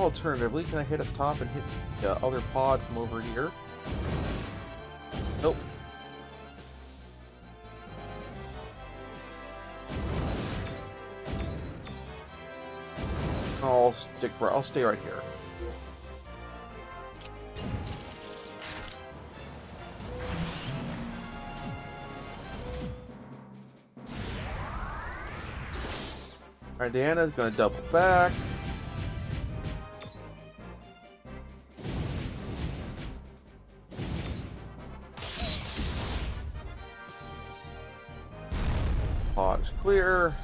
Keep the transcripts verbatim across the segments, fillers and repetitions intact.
alternatively, can I hit up top and hit the other pod from over here? Nope. I'll stick. I'll stay right here. Alright, Diana's gonna double back. Pod is clear.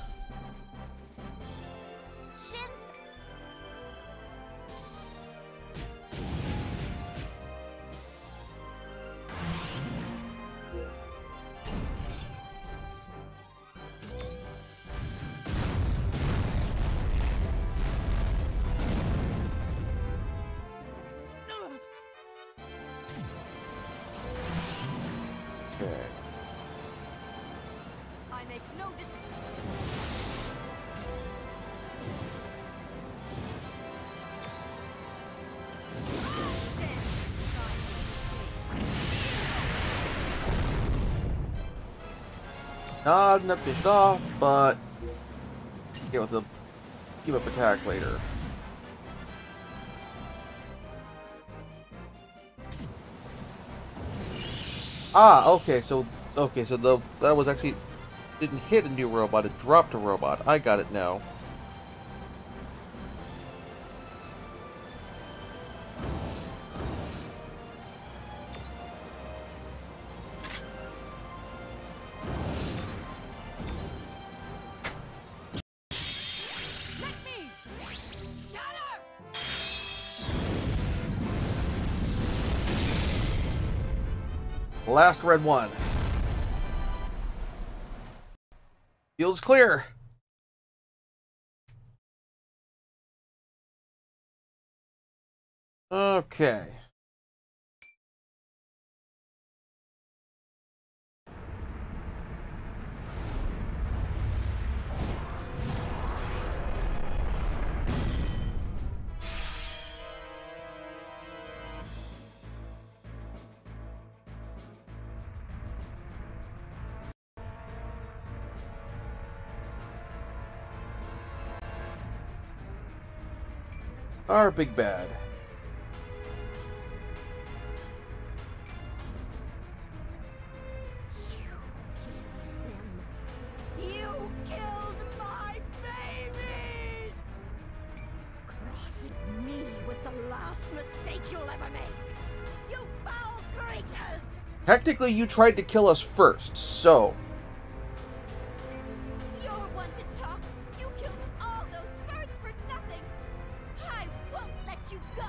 Not enough fished off, but get with the keep up attack later. Ah, okay, so okay, so the that was actually didn't hit a new robot, it dropped a robot. I got it now. Last red one. Field's clear. Okay. Our big bad. You killed them. You killed my babies! Crossing me was the last mistake you'll ever make. You foul creatures! Technically, you tried to kill us first, so... You're one to talk. You killed all those birds for nothing. I won't let you go.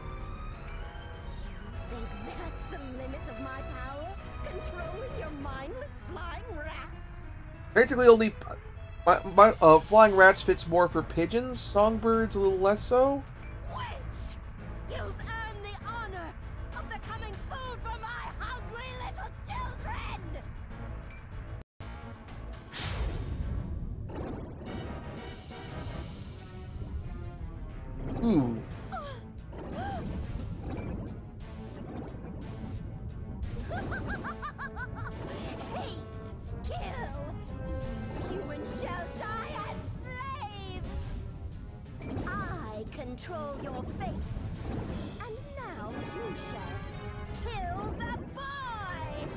You think that's the limit of my power? Controlling your mindless flying rats? Technically, only my, my, uh, flying rats fits more for pigeons. Songbirds a little less so. Witch! You've earned the honor of becoming food for my hungry little children! Ooh. Hate! Kill! Humans shall die as slaves! I control your fate. And now you shall kill the boy!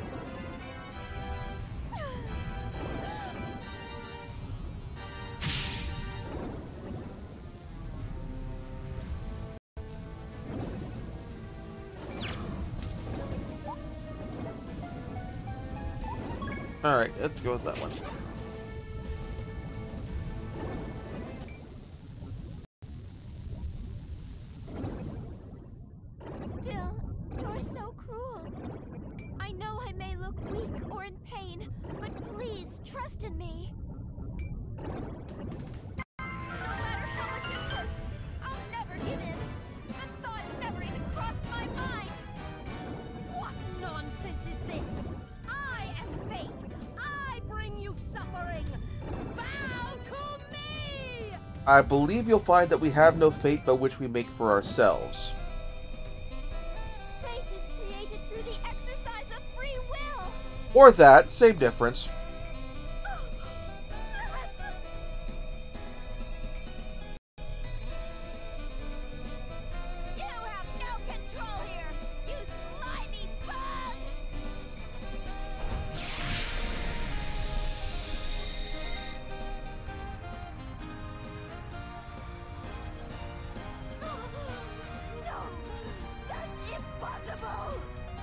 Alright, let's go with that one. Still, you're so cruel. I know I may look weak or in pain, but please trust in me. No matter how much it hurts, I'll never give in. The thought never even crossed my mind. What nonsense is this? I am fate. I bring you suffering. Bow to me! I believe you'll find that we have no fate but which we make for ourselves. Fate is created through the exercise of free will. Or that, same difference. You have no control here, you slimy bug! No, that's impossible!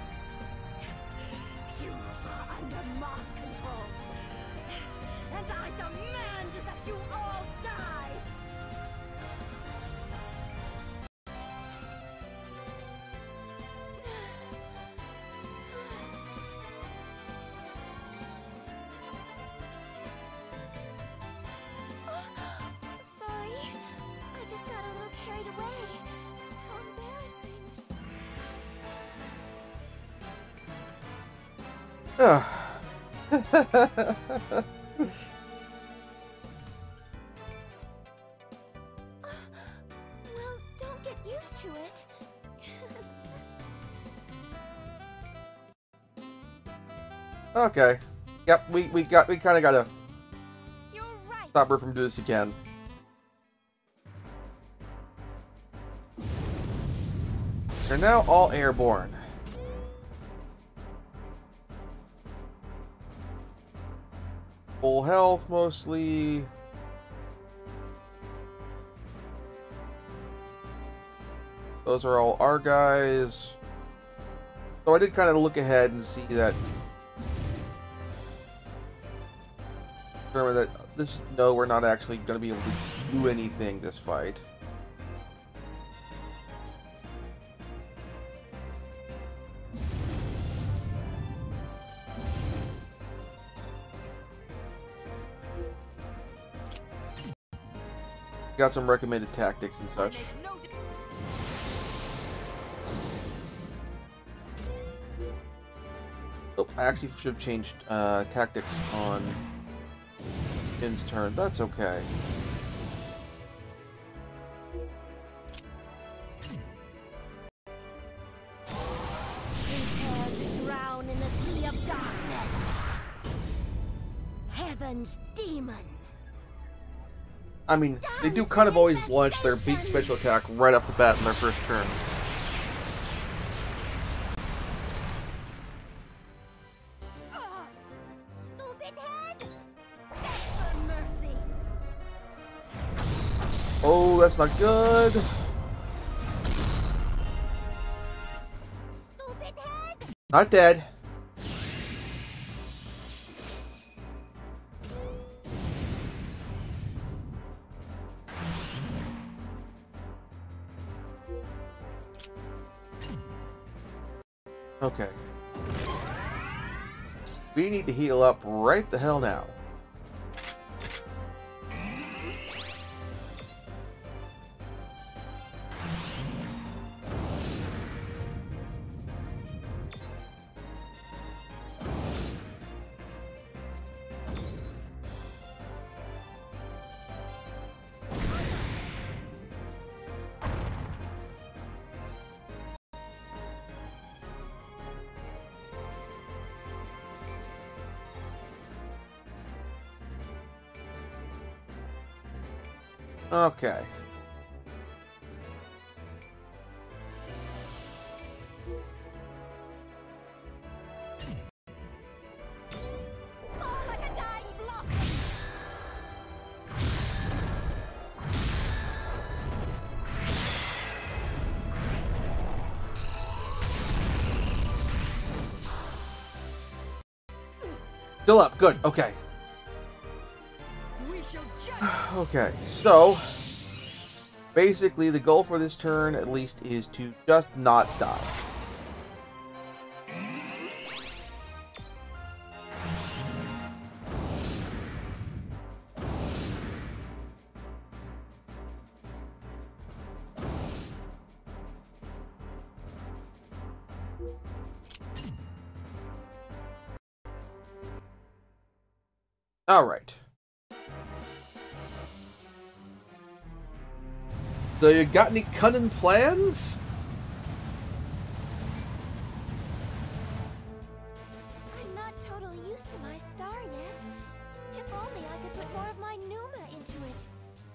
You are under my control, and I demand that you all die! Sorry, I just got a little carried away. How embarrassing. Ugh. Well, don't get used to it. Okay. Yep, we, we got we kinda gotta You're right. stop her from doing this again. They're now all airborne. Full health, mostly. Those are all our guys. So I did kind of look ahead and see that. Remember that this. No, we're not actually going to be able to do anything this fight. Got some recommended tactics and such. Oh, I actually should have changed uh, tactics on Jin's turn. That's okay. Prepare to drown in the sea of darkness. Heaven's demon. I mean, they do kind of always launch their big special attack right off the bat in their first turn. Ugh. Stupid head. Beg for mercy. Oh, that's not good. Stupid head. Not dead. Okay. We need to heal up right the hell now. Okay. Fall like a dying blossom. Still up. Good. Okay. We shall judge. Okay. So, basically, the goal for this turn, at least, is to just not die. All right. So you got any cunning plans? I'm not totally used to my star yet. If only I could put more of my Numa into it.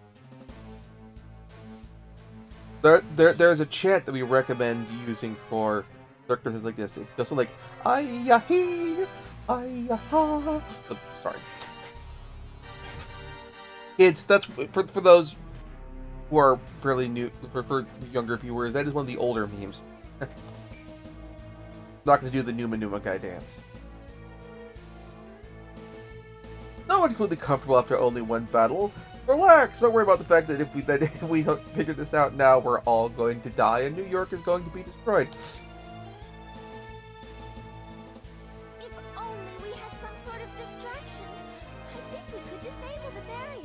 There, there, there's a chant that we recommend using for circumstances like this. It's just like, ay-ya-hee, ay-ya-ha. Oh, sorry. It's, that's, for, for those who are fairly new, for, for younger viewers, that is one of the older memes. Not going to do the Numa Numa guy dance. No one's completely comfortable after only one battle. Relax! Don't worry about the fact that if we that if we don't figure this out now, we're all going to die and New York is going to be destroyed. If only we had some sort of distraction. I think we could disable the barrier.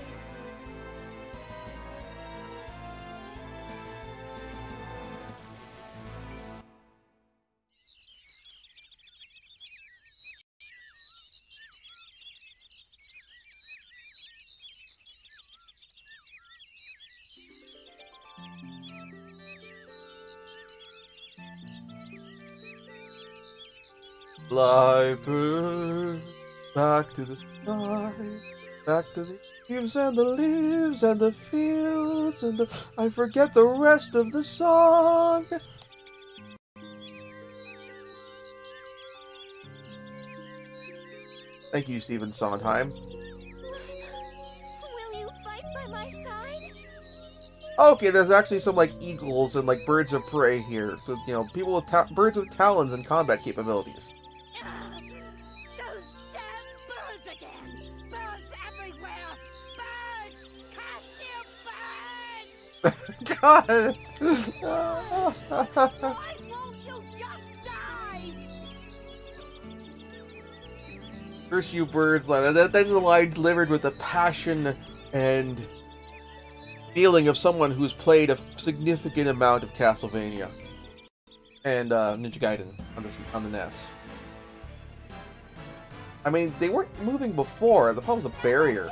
Fly bird, back to the sky, back to the leaves and the leaves and the fields and the... I forget the rest of the song. Thank you, Stephen Sondheim. Will you fight by my side? Okay, there's actually some like eagles and like birds of prey here. So, you know, people with ta birds with talons and combat capabilities. Those damn birds again! Birds everywhere! Birds! Cashew birds! God! Why won't you just die? Curse you birds, line. That, that's a line delivered with the passion and feeling of someone who's played a significant amount of Castlevania and uh, Ninja Gaiden on, this, on the N E S. I mean, they weren't moving before. The problem was a barrier.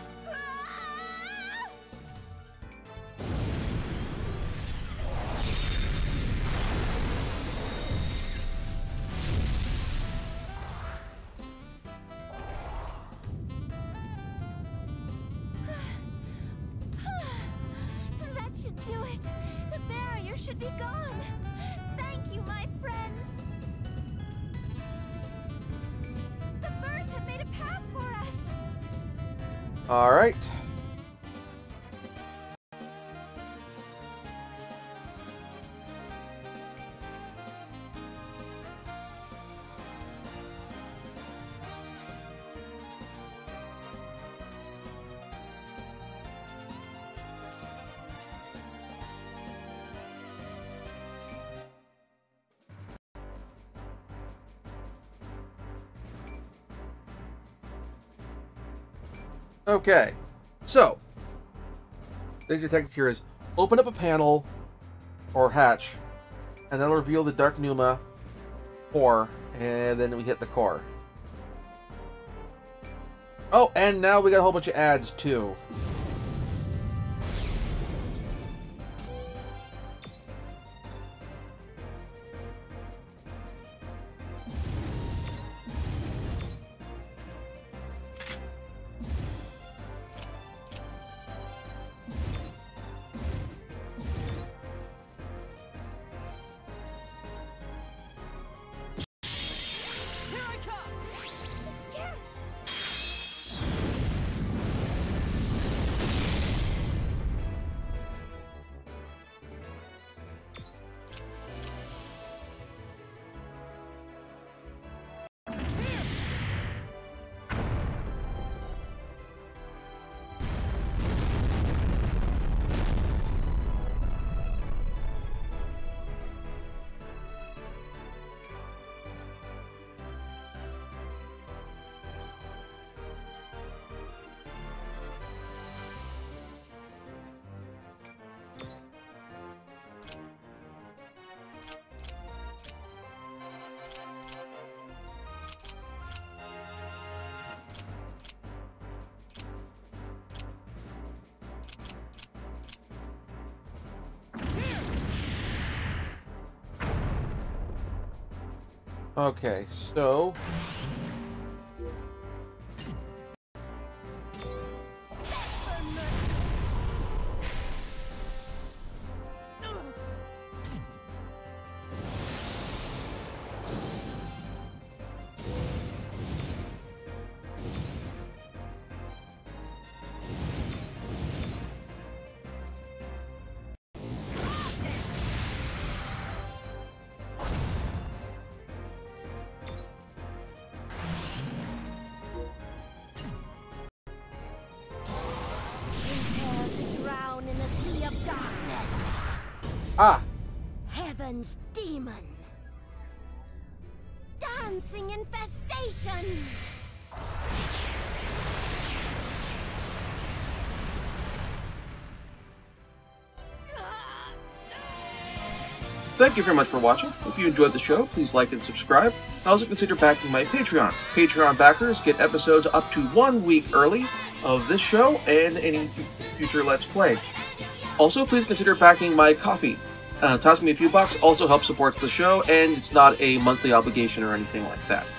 That should do it. The barrier should be gone. Thank you, my friends. The birds have made a path for us. All right. Okay, so basic text here is open up a panel or hatch, and that'll reveal the Dark Numa core, and then we hit the core. Oh, and now we got a whole bunch of ads too. Okay, so... Prepare to drown in a sea of darkness. Ah! Heaven's demon. Dancing infestation. Thank you very much for watching. If you enjoyed the show, please like and subscribe. Also consider backing my Patreon. Patreon backers get episodes up to one week early of this show and any future Let's Plays. Also, please consider backing my Ko-fi. Uh, toss me a few bucks also helps support the show, and it's not a monthly obligation or anything like that.